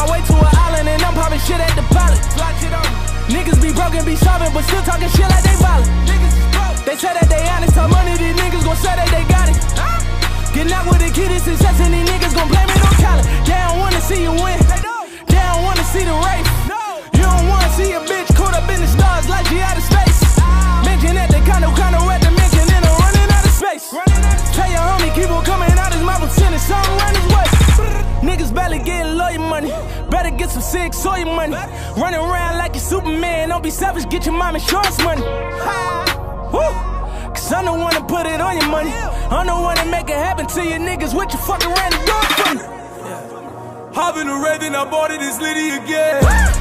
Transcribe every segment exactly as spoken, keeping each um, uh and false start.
my way to an island and I'm popping shit at the pilot. Niggas be broken, be sobbing, but still talking shit like they violent. They say that they honest, talk money, these niggas gon' say that they got it. Getting out with the kid is success and these niggas gon' blame it on college. They don't wanna see you win, they don't wanna see the race. You don't wanna see a bitch caught up in the stars like she out of space. Mention at the condo, condo at the mention and I'm running out of space. Tell your homie, keep on coming out his mouth and sending something around his way. Niggas barely getting lawyer money, better get some sick soy money. Running around like you Superman, don't be selfish, get your mom insurance money. Woo! Cause I'm the one to put it on your money. I'm the one to make it happen to you niggas. What you fucking ran the door for me? Hop in the red, then I bought it, it's Liddy again.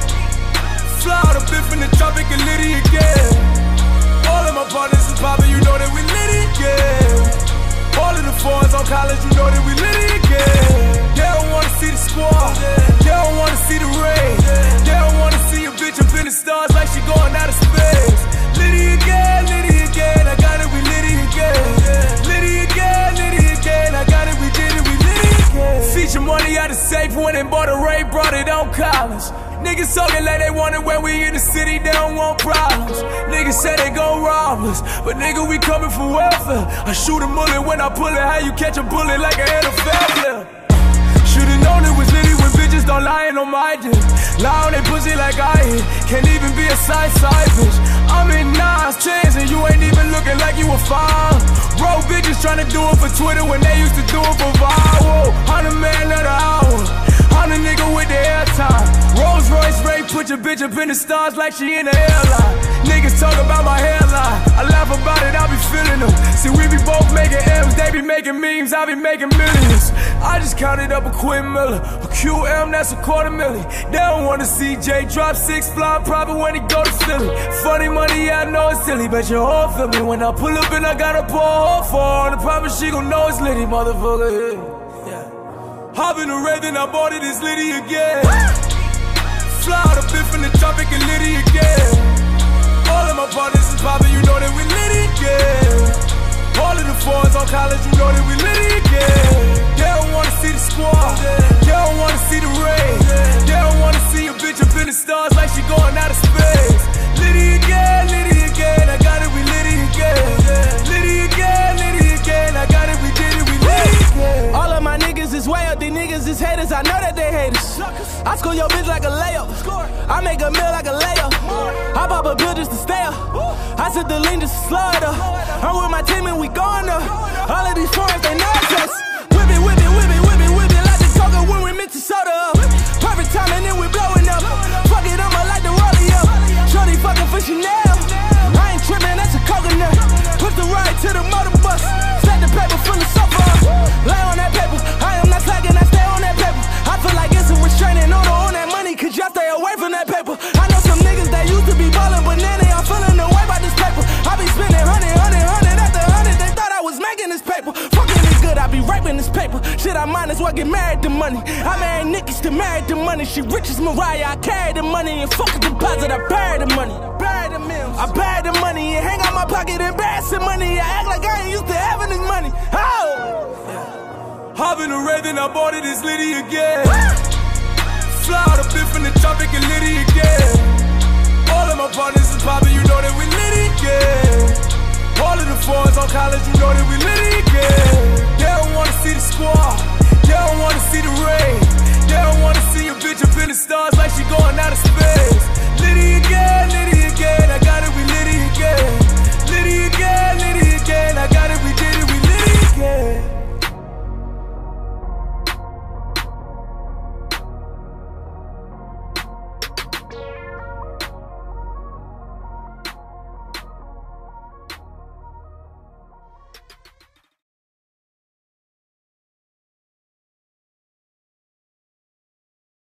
Fly out a bit from the tropic and Liddy again. All of my partners is poppin', you know that we Liddy again. All of the fours on college, you know that we Liddy again. They don't wanna see the squad, they don't wanna see the rain. They don't wanna see a bitch up in the stars like she going out of space. Liddy again, Liddy again, I got it, we Liddy again. Liddy again, Liddy again, I got it, we did it, we Liddy again. Feature money out of safe, went and bought a Ray, brought it on college. Niggas talking like they want it when we in the city, they don't want problems. Niggas say they gon' rob us, but nigga, we coming for welfare. I shoot a bullet when I pull it, how you catch a bullet like an N F L player? Should've known it was Liddy when bitches don't lying on my dick. Lie on they pussy like I hit, can't even be a side side bitch. I'm in nines, tens, and you ain't even looking like you a fine. Bro, bitches tryna do it for Twitter when they used to do it for viral. I'm the man of the hour, I'm the nigga with the airtime. Rolls Royce Ray, put your bitch up in the stars like she in the airline. Niggas talk about my hairline, I laugh about it, I be feeling them. See, we be both making M's, they be making memes, I be making millions. I just counted up a Quinn Miller, a Q M, that's a quarter million. They don't wanna see Jay drop six flying private when he go to Philly. Funny money, yeah, I know it's silly, but your whole feel me when I pull up and I gotta pour a hole for her. And I promise she gon' know it's Liddy, motherfucker. Yeah. Hop in the red, then I bought it, it's Liddy again. Fly out a bit from the tropic and Liddy again. All of my partners is poppin', you know that we Liddy again. All of the fours on college, you know that we Liddy again. They don't wanna see the squad, they don't wanna see the rain. They don't wanna see a bitch up in the stars like she going out of space. Liddy again, Liddy again, I got it, we Liddy again. Liddy again, Liddy again, I got it, we did it, we Liddy again. All of my niggas is way up, these niggas is haters, I know that they haters. I score your bitch like a layup, I make a meal like a layup. I pop a pill just to stay up, I said the lean just to slow it up. I'm with my team and we going up, all of these foreigns, they nervous us. Whip it, whip it, whip it, whip it, whip it like the coca when we mix the soda up. Perfect time and then we blowing up, fuck it, I'ma like the rollie up. Shorty fucking for Chanel, I ain't tripping, that's a coconut. Put the ride to the motor bus, stack the paper full of sofa. Lay on that paper, I am not slacking, I stay on that paper. I feel like it's a restraining order on that money, cause y'all stay away from that paper. I know some niggas that used to be ballin', but now they all feeling the way about this paper. I be spending hundred, hundred, hundred after hundred, they thought I was making this paper. Fucking it good, I be raping this paper. Shit, I might as well get married to money. I married Nikki, still married to money. She rich as Mariah, I carry the money and fuck a deposit, I bury the money. Bury the mills. I bury the money and hang out my pocket, embarrassing money. I act like I ain't used to having this money. Oh! Hop in the red, then I bought it, it's Liddy again. Fly out a bit from the tropic and Liddy again. All of my partners is poppin', you know that we Liddy again. All of the fours on college, you know that we Liddy again.